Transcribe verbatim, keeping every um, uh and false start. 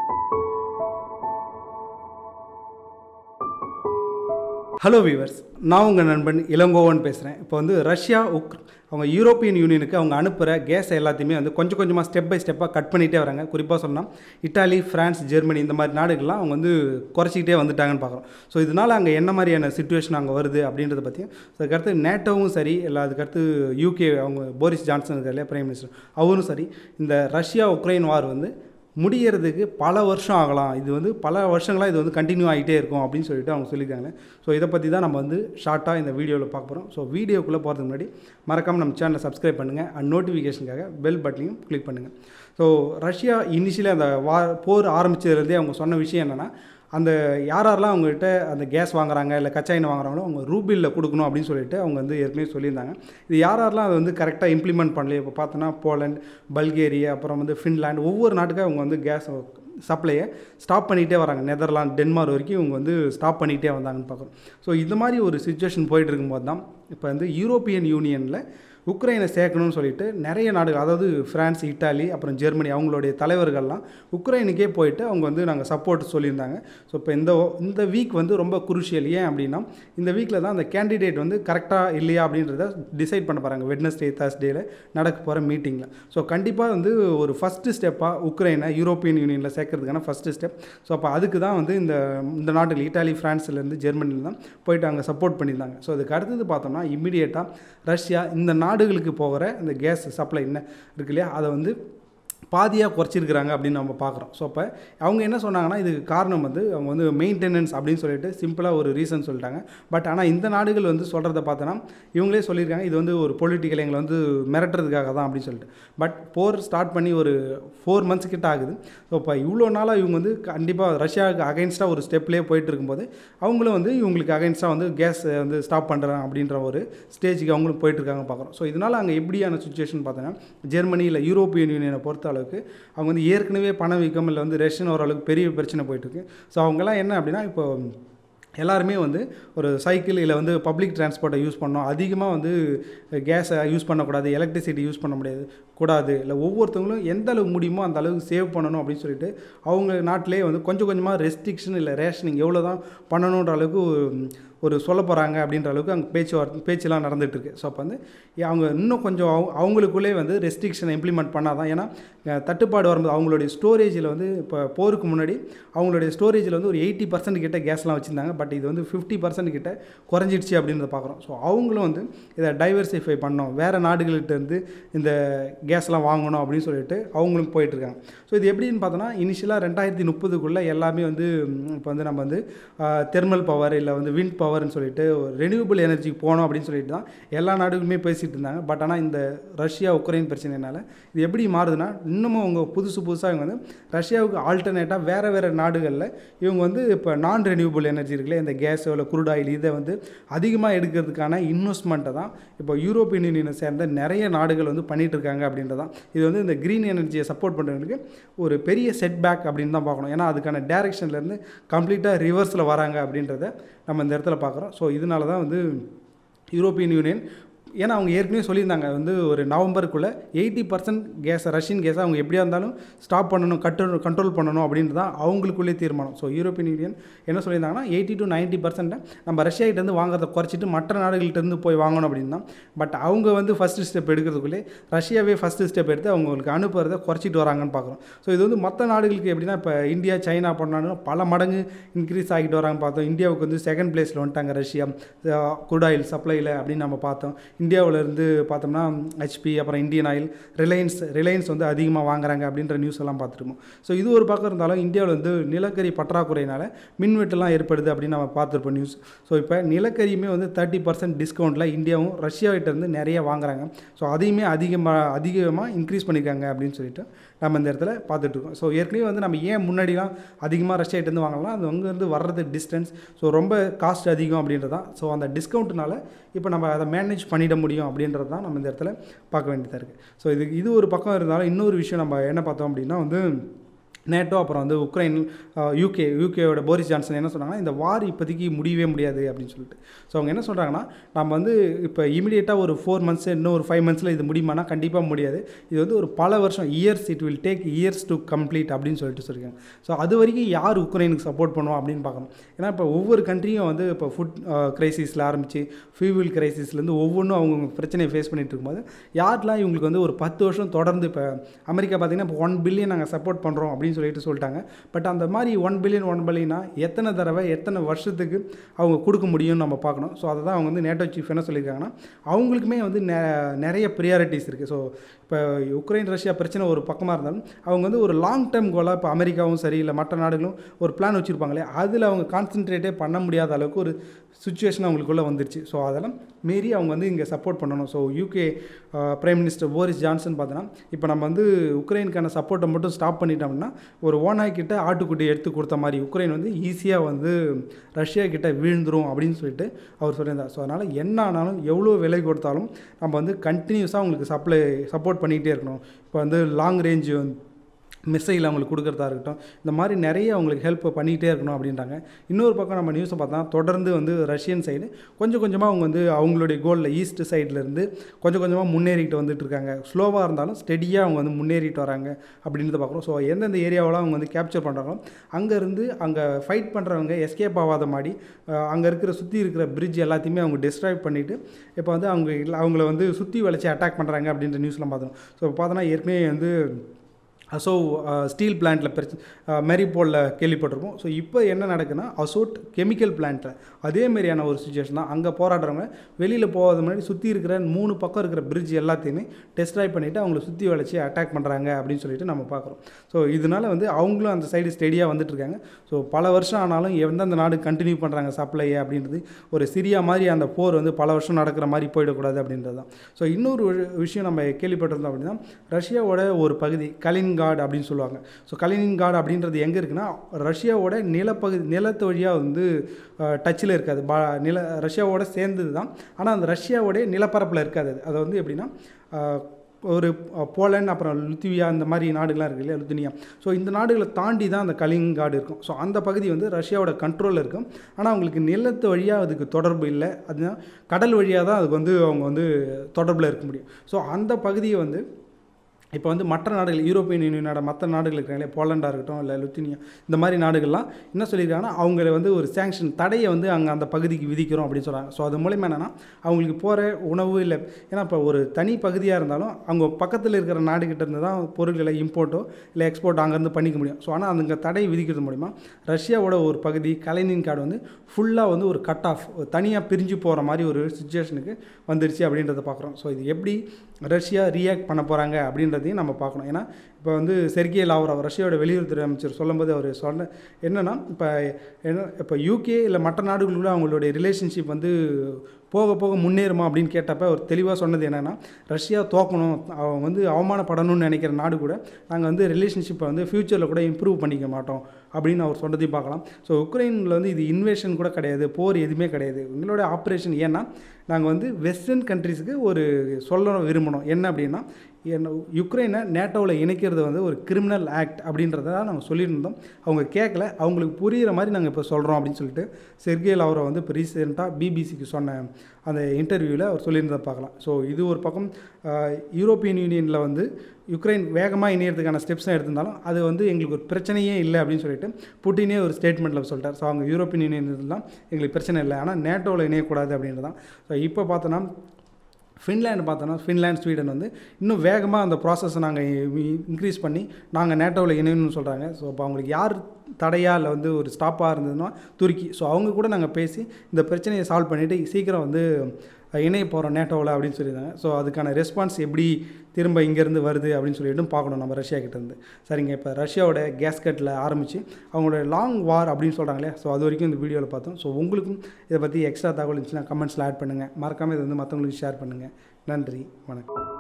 Hello viewers, நான் உங்கள் நண்பன் இளங்கோவன் பேசுகிறேன். இப்போ வந்து ரஷ்யா உக் அவங்க யூரோப்பியன் யூனியனுக்கு அவங்க அனுப்புகிற கேஸ் எல்லாத்தையுமே வந்து கொஞ்சம் கொஞ்சமாக ஸ்டெப் பை ஸ்டெப்பாக கட் பண்ணிகிட்டே வராங்க. குறிப்பாக சொன்னால் இட்டாலி, ஃப்ரான்ஸ், ஜெர்மனி இந்த மாதிரி நாடுகள்லாம் அவங்க வந்து குறைச்சிக்கிட்டே வந்துட்டாங்கன்னு பார்க்குறோம். ஸோ இதனால் அங்கே என்ன மாதிரியான சிச்சுவேஷன் அங்கே வருது அப்படின்றத பற்றியும், ஸோ அதுக்கடுத்து நேட்டோவும் சரி, இல்லை அதுக்கடுத்து யூகே அவங்க போரிஸ் ஜான்சன் இருக்கார் இல்லையா பிரைம் மினிஸ்டர், அவரும் சரி, இந்த ரஷ்யா உக்ரைன் வார் வந்து முடிகிறதுக்கு பல வருஷம் ஆகலாம், இது வந்து பல வருஷங்களாக இது வந்து கண்டினியூ ஆகிட்டே இருக்கும் அப்படின்னு சொல்லிட்டு அவங்க சொல்லியிருக்காங்க. ஸோ இதை பற்றி தான் நம்ம வந்து ஷார்ட்டாக இந்த வீடியோவில் பார்க்க போகிறோம். ஸோ வீடியோக்குள்ளே போகிறதுக்கு முன்னாடி மறக்காமல் நம்ம சேனலை சப்ஸ்கிரைப் பண்ணுங்கள் அண்ட் நோட்டிஃபிகேஷனுக்காக பெல் பட்டனையும் கிளிக் பண்ணுங்கள். ஸோ ரஷ்யா இனிஷியலி அந்த வா போர் ஆரம்பித்ததுலேருந்தே அவங்க சொன்ன விஷயம் என்னென்னா, அந்த யார் யாரெல்லாம் அவங்ககிட்ட அந்த கேஸ் வாங்குறாங்க இல்லை கச்சா எண்ணெய் வாங்குறாங்களோ அவங்க ரூபிளில் கொடுக்கணும் அப்படின்னு சொல்லிட்டு அவங்க வந்து ஏற்கனவே சொல்லியிருந்தாங்க. இது யார் யாரெல்லாம் அதை வந்து கரெக்டாக இம்ப்ளிமெண்ட் பண்ணல, இப்போ பார்த்தோன்னா போலண்ட், பல்கேரியா, அப்புறம் வந்து ஃபின்லாண்ட், ஒவ்வொரு நாட்டுக்கும் அவங்க வந்து கேஸ் சப்ளையை ஸ்டாப் பண்ணிகிட்டே வராங்க. நெதர்லாந்து, டென்மார்க் வரைக்கும் இவங்க வந்து ஸ்டாப் பண்ணிகிட்டே வந்தாங்கன்னு பார்க்குறோம். ஸோ இந்த மாதிரி ஒரு சுச்சுவேஷன் போயிட்டு இருக்கும்போது தான் இப்போ வந்து யூரோப்பியன் யூனியனில் உக்ரைனை சேர்க்கணும்னு சொல்லிட்டு நிறைய நாடுகள், அதாவது ஃப்ரான்ஸ், இட்டாலி, அப்புறம் ஜெர்மனி, அவங்களுடைய தலைவர்கள்லாம் உக்ரைனுக்கே போயிட்டு அவங்க வந்து நாங்கள் சப்போர்ட் சொல்லியிருந்தாங்க. ஸோ இப்போ இந்த இந்த வீக் வந்து ரொம்ப குருஷியல். ஏன் அப்படின்னா இந்த வீக்கில் தான் அந்த கேண்டிடேட் வந்து கரெக்டாக இல்லையா அப்படின்றத டிசைட் பண்ண போகிறாங்க. வெட்னஸ்டே, தேர்ஸ்டேயில் நடக்க போகிற மீட்டிங்கில். ஸோ கண்டிப்பாக வந்து ஒரு ஃபஸ்ட்டு ஸ்டெப்பாக உக்ரைனை யூரோப்பியன் யூனியனில் சேர்க்கறதுக்கான ஃபஸ்ட்டு ஸ்டெப். ஸோ அப்போ அதுக்கு தான் வந்து இந்த இந்த நாட்டில் இட்டாலி, ஃப்ரான்ஸ்லேருந்து ஜெர்மனியில் தான் போயிட்டு அங்கே சப்போர்ட் பண்ணியிருந்தாங்க. ஸோ அதுக்கு அடுத்தது பார்த்தோம்னா இம்மிடியேட்டாக ரஷ்யா இந்த நாடுகளுக்கு போகிற அந்த கேஸ் சப்ளை என்ன இருக்கு இல்லையா, அதை வந்து பாதியாக குறைச்சிருக்கிறாங்க அப்படின்னு நம்ம பார்க்குறோம். ஸோ அப்போ அவங்க என்ன சொன்னாங்கன்னா, இதுக்கு காரணம் வந்து அவங்க வந்து மெயின்டெனன்ஸ் அப்படின்னு சொல்லிட்டு சிம்பிளாக ஒரு ரீசன் சொல்லிட்டாங்க. பட் ஆனால் இந்த நாடுகள் வந்து சொல்கிறத பார்த்தோன்னா இவங்களே சொல்லியிருக்காங்க, இது வந்து ஒரு பொலிட்டிக்கல் எங்களை வந்து மிரட்டுறதுக்காக தான் அப்படின்னு சொல்லிட்டு. பட் போர் ஸ்டார்ட் பண்ணி ஒரு ஃபோர் மந்த்ஸ் கிட்ட ஆகுது. ஸோ இப்போ இவ்வளோ நாளாக இவங்க வந்து கண்டிப்பாக ரஷ்யாவுக்கு அகைன்ஸ்டாக ஒரு ஸ்டெப்லேயே போயிட்டு இருக்கும்போது அவங்களும் வந்து இவங்களுக்கு அகைன்ஸ்டாக வந்து கேஸ் வந்து ஸ்டாப் பண்ணுறாங்க அப்படின்ற ஒரு ஸ்டேஜுக்கு அவங்களும் போயிட்டுருக்காங்க பார்க்குறோம். ஸோ இதனால் அங்கே எப்படியான சுச்சுவேஷன் பார்த்தோன்னா, ஜெர்மனி இல்லை யூரோப்பியன் யூனியனை பொறுத்த அளவுக்கு அவங்க வந்து ஏற்கனவே பணவீக்கம் இல்லை வந்து ரஷ்யன் ஓரளவுக்கு பெரிய பிரச்சனை போயிட்டுருக்கு. ஸோ அவங்கெல்லாம் என்ன அப்படின்னா, இப்போ எல்லாருமே வந்து ஒரு சைக்கிள் இல்லை வந்து பப்ளிக் டிரான்ஸ்போர்ட்டை யூஸ் பண்ணோம், அதிகமாக வந்து கேஸை யூஸ் பண்ணக்கூடாது, எலக்ட்ரிசிட்டி யூஸ் பண்ண முடியாது கூடாது, இல்லை ஒவ்வொருத்தவங்களும் எந்த அளவுக்கு முடியுமோ அந்த அளவுக்கு சேவ் பண்ணணும் அப்படின்னு சொல்லிட்டு அவங்க நாட்டிலே வந்து கொஞ்சம் கொஞ்சமாக ரெஸ்ட்ரிக்ஷன் இல்லை ரேஷனிங் எவ்வளோ தான் பண்ணணுன்ற அளவுக்கு ஒரு சொல்ல போகிறாங்க அப்படின்ற அளவுக்கு அங்கே பேச்சுவார்த்தை பேச்செல்லாம் நடந்துகிட்ருக்கு. ஸோ அப்போ வந்து அவங்க இன்னும் கொஞ்சம் அவங்க அவங்களுக்குள்ளே வந்து ரெஸ்ட்ரிக்ஷனை இம்ப்ளிமெண்ட் பண்ணால் தான், ஏன்னா தட்டுப்பாடு வரும்போது அவங்களுடைய ஸ்டோரேஜில் வந்து இப்போ போருக்கு முன்னாடி அவங்களுடைய ஸ்டோரேஜில் வந்து ஒரு எயிட்டி பர்சன்ட் கிட்ட கேஸ்லாம் வச்சுருந்தாங்க. பட் இது வந்து ஃபிஃப்டி பர்சன்ட் கிட்ட குறைஞ்சிடுச்சு அப்படின்றத பார்க்குறோம். ஸோ அவங்களும் வந்து இதை டைவர்சிஃபை பண்ணணும், வேறு நாடுகள்கிட்டருந்து இந்த கேஸ்லாம் வாங்கணும் அப்படின்னு சொல்லிட்டு அவங்களும் போயிட்டுருக்காங்க. ஸோ இது எப்படின்னு பார்த்தோன்னா, இனிஷியலாக ரெண்டாயிரத்தி முப்பதுக்குள்ளே எல்லாமே வந்து இப்போ வந்து நம்ம வந்து தெர்மல் பவர் இல்லை வந்து விண்ட் பவர் சொல்லிட்டு ரெனியூபிள் எனர்ஜிக்கு போகணும் அப்படின்னு சொல்லிட்டு தான் எல்லா நாடுகளுமே பேசிகிட்டு இருந்தாங்க. பட் ஆனால் இந்த ரஷ்யா உக்ரைன் பிரச்சனைனால இது எப்படி மாறுதுன்னா, இன்னமும் அவங்க புதுசு புதுசாக இவங்க வந்து ரஷ்யாவுக்கு ஆல்டர்னேட்டாக வேறு வேறு நாடுகளில் இவங்க வந்து இப்போ நான் ரெனியூபிள் எனர்ஜி இருக்குல்ல, இந்த கேஸ் இல்லை குரூட் ஆயில், இதை வந்து அதிகமாக எடுக்கிறதுக்கான இன்வெஸ்ட்மெண்ட்டை தான் இப்போ யூரோப்பியன் யூனியனை சேர்ந்த நிறைய நாடுகள் வந்து பண்ணிகிட்டு இருக்காங்க அப்படின்றதான். இது வந்து இந்த க்ரீன் எனர்ஜியை சப்போர்ட் பண்ணுறவங்களுக்கு ஒரு பெரிய செட்பேக் அப்படின்னு தான் பார்க்கணும். ஏன்னா அதுக்கான டைரக்ஷன்லேருந்து கம்ப்ளீட்டாக ரிவர்ஸில் வராங்க அப்படின்றத நம்ம இந்த இடத்துல பார்க்குறோம். ஸோ இதனால தான் வந்து யூரோப்பியன் யூனியன், ஏன்னா அவங்க ஏற்கனவே சொல்லியிருந்தாங்க வந்து ஒரு நவம்பருக்குள்ளே எயிட்டி பர்சன்ட் கேஸை ரஷ்யன் கேஸை அவங்க எப்படியா இருந்தாலும் ஸ்டாப் பண்ணணும், கட்டு கண்ட்ரோல் பண்ணணும் அப்படின்றது தான் அவங்களுக்குள்ளே தீர்மானம். ஸோ யூரோப்பியன் யூனியன் என்ன சொல்லியிருந்தாங்கன்னா, எயிட்டி டு நைன்ட்டி பர்சன்ட்டை நம்ம ரஷ்யாகிட்டேருந்து வாங்குறதை குறைச்சிட்டு மற்ற நாடுகள்கிட்டருந்து போய் வாங்கணும் அப்படின்னு தான். பட் அவங்க வந்து ஃபஸ்ட்டு ஸ்டெப் எடுக்கிறதுக்குள்ளே ரஷ்யாவே ஃபஸ்ட்டு ஸ்டெப் எடுத்து அவங்களுக்கு அனுப்புறதை குறைச்சிட்டு வராங்கன்னு பார்க்குறோம். ஸோ இது வந்து மற்ற நாடுகளுக்கு எப்படின்னா, இப்போ இந்தியா, சைனா பண்ணாலும் பல மடங்கு இன்க்ரீஸ் ஆகிட்டு வராங்க பார்த்தோம். இந்தியாவுக்கு வந்து செகண்ட் பிளேஸில் வந்துட்டாங்க ரஷ்யா குரூட் ஆயில் சப்ளையில் அப்படின்னு நம்ம பார்த்தோம். இந்தியாவிலேருந்து பார்த்தோம்னா ஹெச்பி, அப்புறம் இந்தியன் ஆயில், ரிலையன்ஸ் ரிலையன்ஸ் வந்து அதிகமாக வாங்குறாங்க அப்படின்ற நியூஸ் எல்லாம் பார்த்துருக்கோம். ஸோ இது ஒரு பக்கம் இருந்தாலும் இந்தியாவில் வந்து நிலக்கரி பற்றாக்குறையினால் மின்வெட்டெல்லாம் ஏற்படுது அப்படின்னு நம்ம பார்த்துருப்போம் நியூஸ். ஸோ இப்போ நிலக்கரியுமே வந்து தேர்ட்டி பர்சன்ட் டிஸ்கவுண்ட்டில் இந்தியாவும் ரஷ்யாவிட்டேருந்து நிறைய வாங்குறாங்க. ஸோ அதையுமே அதிகமாக அதிகமாக இன்க்ரீஸ் பண்ணியிருக்காங்க அப்படின்னு சொல்லிட்டு நம்ம இந்த இடத்துல பார்த்துட்ருக்கோம். ஸோ ஏற்கனவே வந்து நம்ம ஏன் முன்னாடிலாம் அதிகமாக ரஷ்யாகிட்டேருந்து வாங்கலாம், அது அங்கேருந்து வர்றது டிஸ்டன்ஸ், ஸோ ரொம்ப காஸ்ட் அதிகம் அப்படின்றது தான். ஸோ அந்த டிஸ்கவுண்ட்னால இப்போ நம்ம அதை மேனேஜ் பண்ணிட முடியும் அப்படின்றது தான் நம்ம இந்த இடத்துல பார்க்க வேண்டியதாக இருக்குது. ஸோ இது இது ஒரு பக்கம் இருந்தாலும் இன்னொரு விஷயம் நம்ம என்ன பார்த்தோம் அப்படின்னா வந்து நேட்டோ அப்புறம் வந்து உக்ரைன் யூகே யூகேயோட போரிஸ் ஜான்சன் என்ன சொன்னாங்கன்னா இந்த வார் இப்போதைக்கு முடியவே முடியாது அப்படின்னு சொல்லிட்டு. ஸோ அவங்க என்ன சொல்கிறாங்கன்னா நம்ம வந்து இப்போ இமீடியட்டாக ஒரு ஃபோர் மந்த்ஸ் இன்னும் ஒரு ஃபைவ் மந்த்ஸில் இது முடியுமானா கண்டிப்பாக முடியாது. இது வந்து ஒரு பல வருஷம் years it will take years to complete அப்படின்னு சொல்லிட்டு சொல்லியிருக்காங்க. ஸோ அது வரைக்கும் யார் உக்ரைனுக்கு சப்போர்ட் பண்ணுவோம் அப்படின்னு பார்க்கணும். ஏன்னா இப்போ ஒவ்வொரு கண்ட்ரியும் வந்து இப்போ ஃபுட் கிரைசிஸில் ஆரம்பித்து ஃபியூவல் கிரைசிஸ்லேருந்து ஒவ்வொன்றும் அவங்க பிரச்சனையை ஃபேஸ் பண்ணிட்டு இருக்கும்போது யாரெலாம் இவங்களுக்கு வந்து ஒரு பத்து வருஷம் தொடர்ந்து இப்போ அமெரிக்கா பார்த்திங்கன்னா இப்போ ஒன் பில்லியன் நாங்கள் சப்போர்ட் பண்ணுறோம் அப்படின்னு சொல்லிட்டு சொல்லிட்டாங்க. பட் அந்த மாதிரி ஒன் பில்லியன் ஒன் பில்லியனா எத்தனை தடவை எத்தனை வருஷத்துக்கு அவங்க கொடுக்க முடியும்னு நம்ம பார்க்கணும். ஸோ அதை தான் அவங்க வந்து நேட்டோ சீஃப் என்ன சொல்லியிருக்காங்கன்னா அவங்களுக்குமே வந்து நிறைய ப்ரியாரிட்டிஸ் இருக்குது. ஸோ இப்போ உக்ரைன் ரஷ்யா பிரச்சனை ஒரு பக்கமாக இருந்தாலும் அவங்க வந்து ஒரு லாங் டேர்ம் கோலாக இப்போ அமெரிக்காவும் சரி இல்லை மற்ற நாடுகளும் ஒரு பிளான் வச்சுருப்பாங்களே அதில் அவங்க கான்சன்ட்ரேட்டே பண்ண முடியாத அளவுக்கு ஒரு சுச்சுவேஷன் அவங்களுக்குள்ளே வந்துருச்சு. ஸோ அதெல்லாம் மீறி அவங்க வந்து இங்கே சப்போர்ட் பண்ணணும். So UK prime minister Boris Johnson பார்த்தோன்னா இப்போ நம்ம வந்து உக்ரைனுக்கான சப்போர்ட்டை மட்டும் ஸ்டாப் பண்ணிட்டோம்னா ஒரு ஓனாய் கிட்ட ஆட்டுக்குட்டி எடுத்து கொடுத்த மாதிரி உக்ரைன் வந்து ஈஸியாக வந்து ரஷ்யா கிட்ட வீழ்ந்துரும் அப்படின்னு சொல்லிட்டு அவர் சொல்லியிருந்தார். ஸோ அதனால் என்ன ஆனாலும் எவ்வளோ விலை கொடுத்தாலும் நம்ம வந்து கண்டினியூஸாக அவங்களுக்கு சப்ளை சப்போர்ட் பண்ணிக்கிட்டே இருக்கணும். இப்போ வந்து லாங் ரேஞ்சு வந்து மிசைல் அவங்களுக்கு கொடுக்குறதா இருக்கட்டும் இந்த மாதிரி நிறைய அவங்களுக்கு ஹெல்ப் பண்ணிகிட்டே இருக்கணும் அப்படின்றாங்க. இன்னொரு பக்கம் நம்ம நியூஸை பார்த்தா தொடர்ந்து வந்து ரஷ்யன் சைடு கொஞ்சம் கொஞ்சமாக அவங்க வந்து அவங்களுடைய கோலில் ஈஸ்ட் சைட்லேருந்து கொஞ்சம் கொஞ்சமாக முன்னேறிட்டு வந்துட்டு இருக்காங்க. ஸ்லோவாக இருந்தாலும் ஸ்டெடியாக அவங்க வந்து முன்னேறிட்டு வராங்க அப்படின்றத பார்க்குறோம். ஸோ எந்தெந்த ஏரியாவெலாம் அவங்க வந்து கேப்சர் பண்ணுறாங்களோ அங்கேருந்து அங்கே ஃபைட் பண்ணுறவங்க எஸ்கேப் ஆகாத மாதிரி அங்கே இருக்கிற சுற்றி இருக்கிற பிரிட்ஜ் எல்லாத்தையுமே அவங்க டிஸ்ட்ராய் பண்ணிவிட்டு இப்போ வந்து அவங்க அவங்கள வந்து சுற்றி வளைச்சி அட்டாக் பண்ணுறாங்க அப்படின்ற நியூஸ்லாம் பார்த்தோம். ஸோ பார்த்தோன்னா ஏற்கனவே வந்து அசோ ஸ்டீல் பிளான்ட்டில் பிரச்சனை மெரிபோலில் கேள்விப்பட்டிருப்போம். ஸோ இப்போ என்ன நடக்குதுன்னா அசோட் கெமிக்கல் பிளான்ட்டில் அதேமாரியான ஒரு சுச்சுவேஷன் தான். அங்கே போராடுறவங்க வெளியில் போகாத முன்னாடி சுற்றி இருக்கிற மூணு பக்கம் இருக்கிற பிரிட்ஜ் எல்லாத்தையுமே டெஸ்ட்ராய் பண்ணிவிட்டு அவங்கள சுற்றி வளைச்சி அட்டாக் பண்ணுறாங்க அப்படின்னு சொல்லிட்டு நம்ம பார்க்குறோம். ஸோ இதனால் வந்து அவங்களும் அந்த சைடு ஸ்டெடியாக வந்துட்டுருக்காங்க. ஸோ பல வருஷம் ஆனாலும் எந்தெந்த நாடு கண்டினியூ பண்ணுறாங்க சப்ளையை அப்படின்றது ஒரு சிரியா மாதிரி அந்த போர் வந்து பல வருஷம் நடக்கிற மாதிரி போயிடக்கூடாது அப்படின்றது தான். ஸோ இன்னொரு விஷயம் நம்ம கேள்விப்பட்டிருந்தோம் அப்படின்னா ரஷ்யாவோட ஒரு பகுதி கலின் காட் அப்படின்னு சொல்லுவாங்க. ஸோ கலினின்கார்டு அப்படின்றது எங்கே இருக்குன்னா ரஷ்யாவோட நிலப்பகுதி நிலத்து வழியாக வந்து டச்சில் இருக்காது. பா நில ரஷ்யாவோட சேர்ந்தது தான். ஆனால் அந்த ரஷ்யாவோடைய நிலப்பரப்பில் இருக்காது. அது வந்து எப்படின்னா ஒரு போலண்ட் அப்புறம் லுத்வியா இந்த மாதிரி நாடுகள்லாம் இருக்குது இல்லையா லுத்னியா. ஸோ இந்த நாடுகளை தாண்டி தான் அந்த கலினின்கார்டு இருக்கும். ஸோ அந்த பகுதி வந்து ரஷ்யாவோட கண்ட்ரோலில் இருக்கும். ஆனால் அவங்களுக்கு நிலத்து வழியாக அதுக்கு தொடர்பு இல்லை. அதுதான் கடல் வழியாக தான் அதுக்கு வந்து அவங்க வந்து தொடர்பில் இருக்க முடியும். ஸோ அந்த பகுதியை வந்து இப்போ வந்து மற்ற நாடுகள் யூரோப்பியன் யூனியனோட மற்ற நாடுகள் இருக்காங்களே போலண்டாக இருக்கட்டும் இல்லை லுத்தினியா இந்த மாதிரி நாடுகள்லாம் என்ன சொல்லியிருக்காங்கன்னா அவங்கள வந்து ஒரு சேங்ஷன் தடையை வந்து அங்கே அந்த பகுதிக்கு விதிக்கிறோம் அப்படின்னு சொல்கிறாங்க. ஸோ அது மூலயமா என்னென்னா அவங்களுக்கு போகிற உணவு இல்லை ஏன்னா இப்போ ஒரு தனி பகுதியாக இருந்தாலும் அவங்க பக்கத்தில் இருக்கிற நாடுகிட்ட இருந்து தான் பொருட்களை இம்போர்ட்டோ இல்லை எக்ஸ்போர்ட் அங்கேருந்து பண்ணிக்க முடியும். ஸோ ஆனால் அதுங்க தடை விதிக்கிறது மூலிமா ரஷ்யாவோட ஒரு பகுதி கலினின்கார்டு வந்து ஃபுல்லாக வந்து ஒரு கட் ஆஃப் தனியாக பிரிஞ்சு போகிற மாதிரி ஒரு சுச்சுவேஷனுக்கு வந்துருச்சு அப்படின்றத பார்க்குறோம். ஸோ இது எப்படி ரஷ்யா ரியாக்ட் பண்ண போகிறாங்க அப்படின்றதையும் நம்ம பார்க்கணும். ஏன்னா இப்போ வந்து செர்கே லாவ்ரோவ் ரஷ்யாவோட வெளியுறவுத்துறை அமைச்சர் சொல்லும்போது அவர் சொன்ன என்னென்னா இப்போ என்ன இப்போ யூகே இல்லை மற்ற நாடுகளுக்குள்ள அவங்களுடைய ரிலேஷன்ஷிப் வந்து போக போக முன்னேறுமா அப்படின்னு கேட்டப்ப அவர் தெளிவாக சொன்னது என்னென்னா ரஷ்யா தோக்கணும் அவங்க வந்து அவமானப்படணும்னு நினைக்கிற நாடு கூட நாங்கள் வந்து ரிலேஷன்ஷிப்பை வந்து ஃப்யூச்சரில் கூட இம்ப்ரூவ் பண்ணிக்க மாட்டோம் அப்படின்னு அவர் சொன்னதையும் பார்க்கலாம். ஸோ உக்ரைனில் வந்து இது இன்வேஷன் கூட கிடையாது, போர் எதுவுமே கிடையாது. எங்களோட ஆப்ரேஷன் ஏன்னா நாங்கள் வந்து வெஸ்டர்ன் கண்ட்ரீஸுக்கு ஒரு சொல்ல விரும்பணும் என்ன அப்படின்னா என்ன யுக்ரைனை நேட்டோவில் இணைக்கிறது வந்து ஒரு கிரிமினல் ஆக்ட் அப்படின்றத நாங்கள் சொல்லியிருந்தோம். அவங்க கேட்கல, அவங்களுக்கு புரிகிற மாதிரி நாங்கள் இப்போ சொல்கிறோம் அப்படின்னு சொல்லிட்டு செர்கே லாவ்ரோவ் வந்து இப்போ ரீசெண்டாக பிபிசிக்கு சொன்ன அந்த இன்டர்வியூவில் அவர் சொல்லியிருந்ததை பார்க்கலாம். ஸோ இது ஒரு பக்கம் யூரோப்பியன் யூனியனில் வந்து யுக்ரைன் வேகமாக இணையறதுக்கான ஸ்டெப்ஸும் எடுத்திருந்தாலும் அது வந்து எங்களுக்கு ஒரு பிரச்சனையே இல்லை அப்படின்னு சொல்லிட்டு புட்டினே ஒரு ஸ்டேட்மெண்ட்டில் சொல்லிட்டார். ஸோ அவங்க யூரோப்பியன் யூனியன்லாம் எங்களுக்கு பிரச்சனை இல்லை, ஆனால் நேட்டோவில் இணையக்கூடாது அப்படின்றது தான். ஸோ இப்போ பார்த்தோன்னா ஃபின்லேண்டு பார்த்தோன்னா ஃபின்லேண்ட் ஸ்வீடன் வந்து இன்னும் வேகமாக அந்த ப்ராசஸை நாங்கள் இன்க்ரீஸ் பண்ணி நாங்கள் நேட்டோவில் இணையணும்னு சொல்கிறாங்க. ஸோ இப்போ அவங்களுக்கு யார் தடையாக இல்லை வந்து ஒரு ஸ்டாப்பாக இருந்ததுன்னா துருக்கி. ஸோ அவங்க கூட நாங்கள் பேசி இந்த பிரச்சனையை சால்வ் பண்ணிவிட்டு சீக்கிரம் வந்து இணைய போகிறோம் நேட்டோவில் அப்படின்னு சொல்லியிருந்தாங்க. ஸோ அதுக்கான ரெஸ்பான்ஸ் எப்படி திரும்ப இங்கேருந்து வருது அப்படின்னு சொல்லிட்டு பார்க்கணும் நம்ம ரஷ்யா கிட்டேருந்து. சரிங்க, இப்போ ரஷ்யாவோட கேஸ்கட்டில் ஆரம்பித்து அவங்களோட லாங் வார் அப்படின்னு சொல்கிறாங்களே, ஸோ அது வரைக்கும் இந்த வீடியோவில் பார்த்தோம். ஸோ உங்களுக்கும் இதை பற்றி எக்ஸ்ட்ரா தகவல் இருந்துச்சுன்னா கமெண்ட்ஸில் ஆட் பண்ணுங்கள். மறக்காமல் இதை வந்து மற்றவங்களுக்கு ஷேர் பண்ணுங்கள். நன்றி, வணக்கம்.